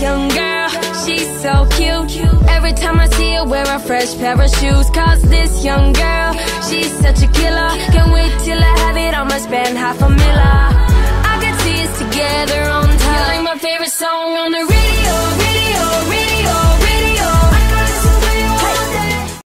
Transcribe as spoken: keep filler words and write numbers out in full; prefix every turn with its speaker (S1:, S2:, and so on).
S1: young girl, she's so cute. Every time I see her wear a fresh pair of shoes. Cause this young girl, she's such a killer. Can't wait till I have it, I'ma spend half a miller. I could see us together on time. You're like my favorite song on the radio.